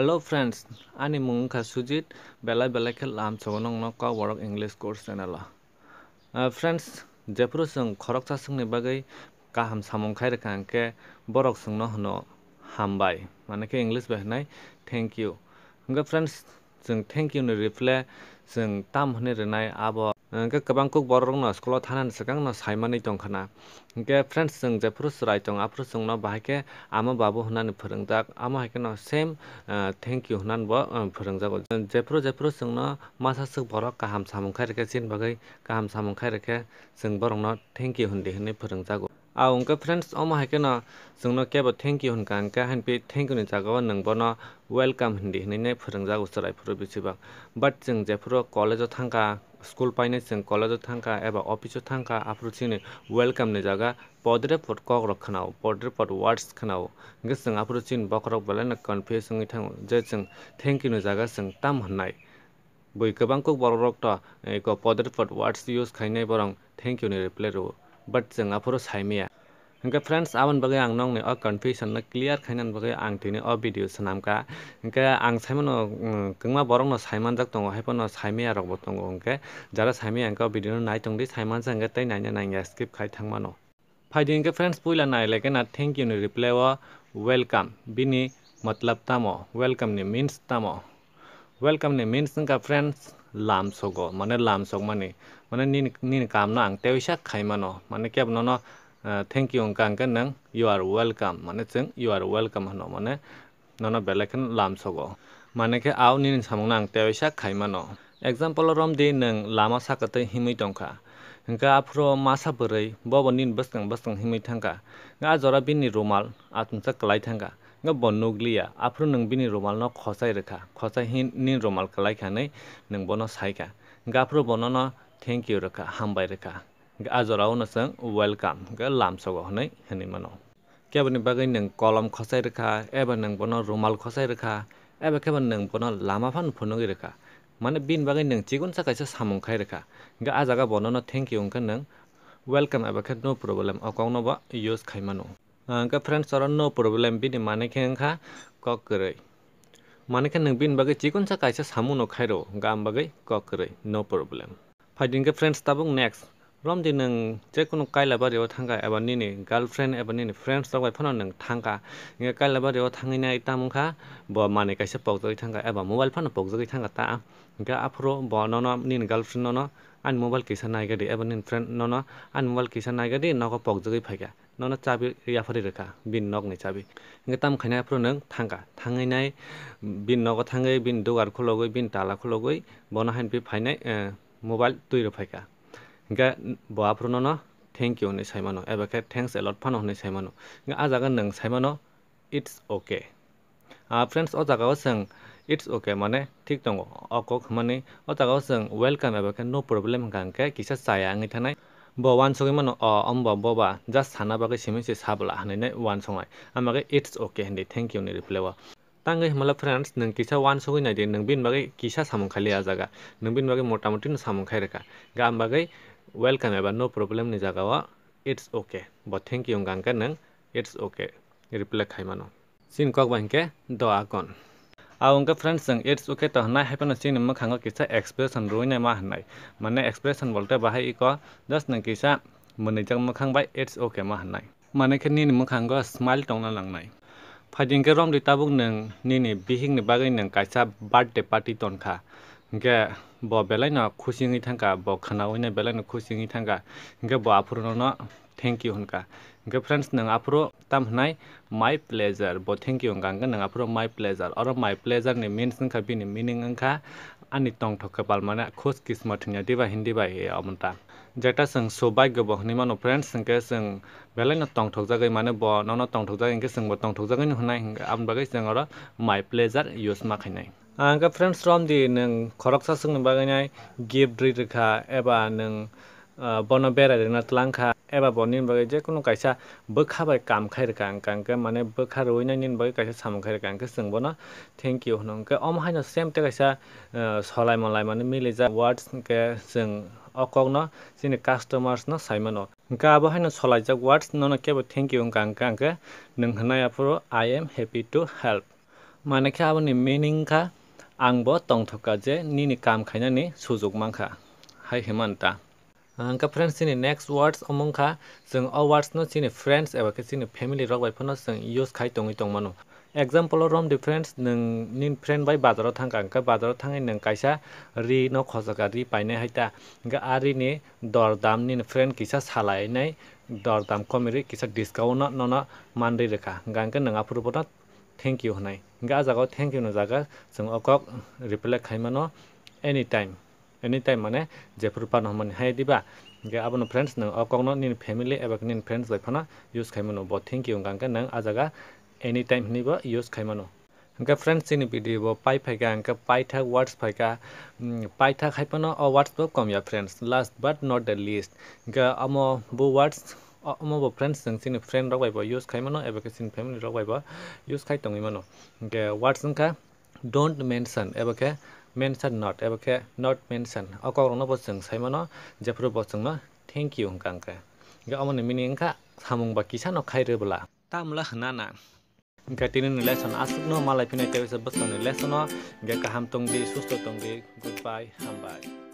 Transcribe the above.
Hello friends, ani mungka Sujit belai ke lam chogonong no Kokborok English Course channel. Friends, jepro sung khorok cha sung ni bagai kaham samung khai rekha ke borok sung no hono Humbai. Mane ke English ba hnai thank you. Nga friends sung thank you ni reply sung tam hne renai abo ke kabang Kokborok no school thanan sakang no saimani tongkhana. Ke friends sung jepro srai tong apro sung no bahai ke ama babu hnan phwrungjak ama hai ke no same thank you hnan bo phwrungjago jepro sung no masa suk borok kaham samung khai rekha sin bagai kaham samung khai rekha sung borok no thank you hindi hne phwrungjago unka friends oma hai ke no sung no kebo thank you hunka angka hanpi thank you ni jagao nung bono welcome hindi hne ne phwrungjago sarai phuru bisibak but jung jepro college o thangka school paine jung college o thangka eba office o thangka apro chini welcome ni jaga podre pod kok rok khanao podre pod words khanao nge jung apro chin bokrok belai na confuse ngi thang je jung thank you ni jaga jung tam hnnai boi kabang Kokborok to ko podre pod words use khainai borong thank you ni reply ro but jung apro saimia Hingga friends awan bagai ang nong ni confusion na clear khainan bagai ang tini video sanamka hingga ang saimano kengma borong no saiman jak tongo haipo no saimia rok bo tongo hingga jara saimia angka video no nai tongdi saiman jangga tai naina skip khai thangmano Phaidi hingga friends puila nai leke na thank you ni reply wa welcome bini matlab tamo welcome ni means tamo welcome ni means hingga friends lam sogo mane lam sog mane ni kam na ang teuisa khaimano mane keb no thank you angka nang you are welcome mane jeng you are welcome hano mane nono belekan lam sogo mane ke aw ni samung nang teuisa khaimano example rom de nang lama sakate himui tongkha hingka afro masa bwrui bobo nin bwskang himui thangka nga jora bini rumal atumsa klai thangka nga bon nuglia afro nang bini rumal no khosai rekha khosai hin nin rumal klai khanai nang bono saika nga afro bono no thank you rekha hambai rekha ajorao no sang welcome ga lam sogo hnai hani mano kebani bagai nang kolom khosai rekha eba nang bono rumal khosai rekha eba keban nang bono lama phan phunogi rekha mane bin bagai nang chigun sa kaisa samung khai rekha ga ajaga bono no thank you ongka nang welcome eba khe no problem akong no ba use khai mano ga friends ora no problem bini mane khe angkha kokkoroi mane khe nang bin bagai chigun sa kaisa samung no khairo ga am bagai kokkoroi no problem fighting ga friends tabung next rom di nang je kono kaila bari o thangka eba nini girlfriend eba nini friends rok bai phano nang thangka nge kaila bari o thangi nai tamungkha bo mane kaisa pokjoi thangka eba mobile phano pokjoi thangka ta ga afro bo no nini girlfriend no an mobile kisa naiga di eba nin friend no an mobile kisa naiga di noko pokjoi phaika no chabi ya phari rekha bin nok ni chabi nge tam khaina afro nang thangka thangai nai bin nogo thangai bin dugar khulogoi bin tala khulogoi bono hanpi phainai mobile tuiro phaika Nga bo afro no thank you ni saimano eba ke thanks a lot phano ni saimano nga ajaga nang saimano it's okay friends o jaga o sang it's okay mane thik tongo okok mane o jaga o sang welcome eba ke no problem gangke kisa saya ngi thanai bo wan sogi mano amba boba just sana bagai simisi sabla hanai wan songai amage it's okay hindi thank you ni reply wa tangai himala friends nang kisa wan sogi nai de nang bin bagai kisa samung khali ajaga nang bin bagai motamoti no samung khai rekha ga am bagai welcome eba no problem ni jaga wa it's okay but thank you gangka nang it's okay reply khai mano sin kok bangke do akon aungka friends sang it's okay to hnai haipano sin makhango kisa expression roina ma hnai mane expression bolte bahai ko just nang kisa mone jang makhang bai it's okay ma hnai mane khe ni makhango smile tongna langnai phading ke rom di tabuk nang ni bihing ni bagai nang kaisa birthday party tonkha ge bo belai na khushi ngi thangka bo khana oina belai na khushi ngi thangka ge bo afro no thank you hunka ge friends nang afro tam hnai my pleasure bo thank you hungka nang afro my pleasure or my pleasure ni means ngkha bini meaning ngkha ani tong thok kapal mane khos kismat nya diba hindi ba he amonta jeta sang sobagyo bo hni mano friends ngke sang belai na tong thok jagai mane bo no tong thok jagai ngke sang bo tong thok jagai ni hnai am bagai sang ora my pleasure use ma khainai angka friends rom di nang khoroksa sung bagai nai gift ri rekha eba nang bono bera rena tlangkha eba bonin bagai je kono kaisa bokha bai kam khai rekha angka mane bokha roina nin bagai kaisa samung khai rekha angka sung bono thank you hono angka om haino same te kaisa solai molai mane milija words ke sung okok no sini customers no saimano angka abo haino solai jak words no kebo thank you angka nang hnai apro I am happy to help Mana khe aboni meaning kha angbo tongthoka je nini kam khainani sujog mankha hai himanta. Hangka friends chini next words omongkha jeng o words no chini friends eba khe chini family rok bai phono jeng use khai tongwi tongmano. Example rom the friends nung nin friend bai bazar thangka angka bazar thangai nung kaisa ri no khojaka ri painai haita angka ari ni dor dam nin friend kisa salai nai dor dam komiri kisa discount no mandai rekha angka nung apuru no thank you hnai angka ajaga thank you no jaga jeng okok reply khaimano anytime mane jepur pan homani hai diba ge abono friends nang okokno nin family eba nin friends bai phana use khaimano bo thank you angka nang ajaga anytime ni bo use khaimano angka friends chini video bo pai phaika angka paitha words phaika paitha khaipano o words bo kom ya friends last but not the least angka amo bo words amo bo friends jeng chini friend rok bai bo use khaimano eba chini family rok bai bo use khai tongwi mano angka words angka don't mention eba ke mention not eba ke not mention okok no bo jeng saimano jepro bo jeng no thank you angka ge amoni meaning angka samung ba kisa no khairobla tamla hnana angka tini ni lesson asuk no malai pinai tebisa bosong ni lesson no ge kaham tongdi susto tongdi goodbye Humbai.